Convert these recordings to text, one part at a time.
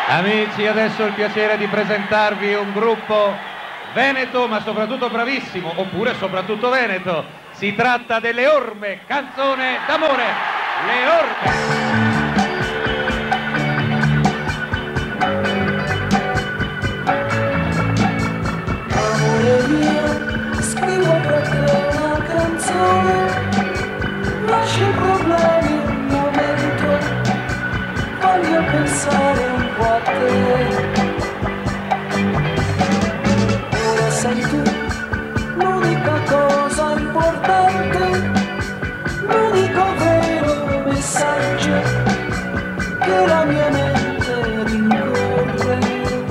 Amici, adesso ho il piacere di presentarvi un gruppo veneto, ma soprattutto bravissimo, oppure soprattutto veneto. Si tratta delle Orme, canzone d'amore. Le Orme. Amore mio, scrivo per te una canzone, lascio i problemi un momento, voglio pensare un po' a te. Ora sei tu l'unica cosa importante, l'unico vero messaggio che la mia mente rincorre.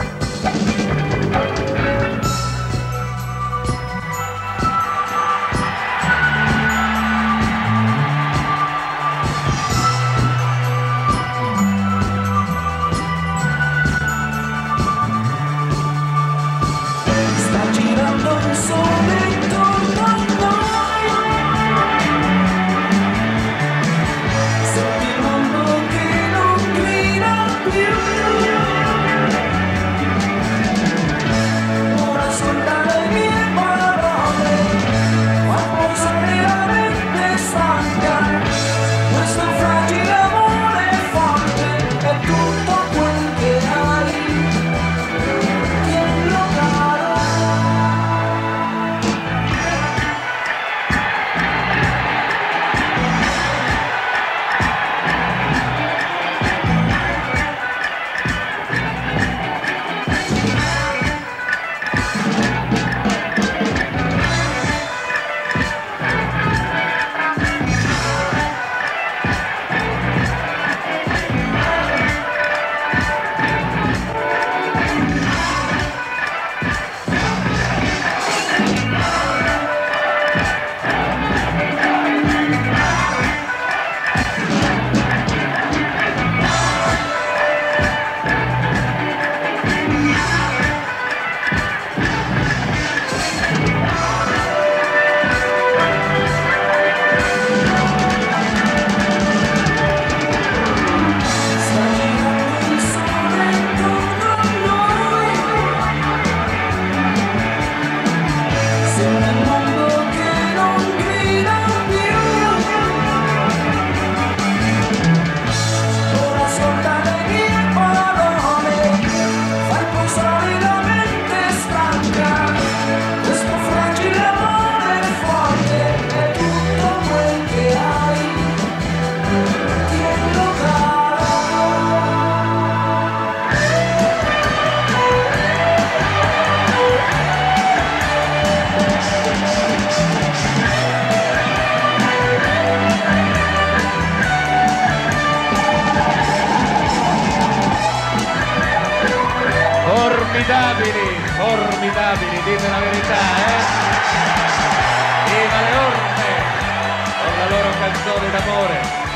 Formidabili, dite la verità, Viva le Orme con la loro canzone d'amore.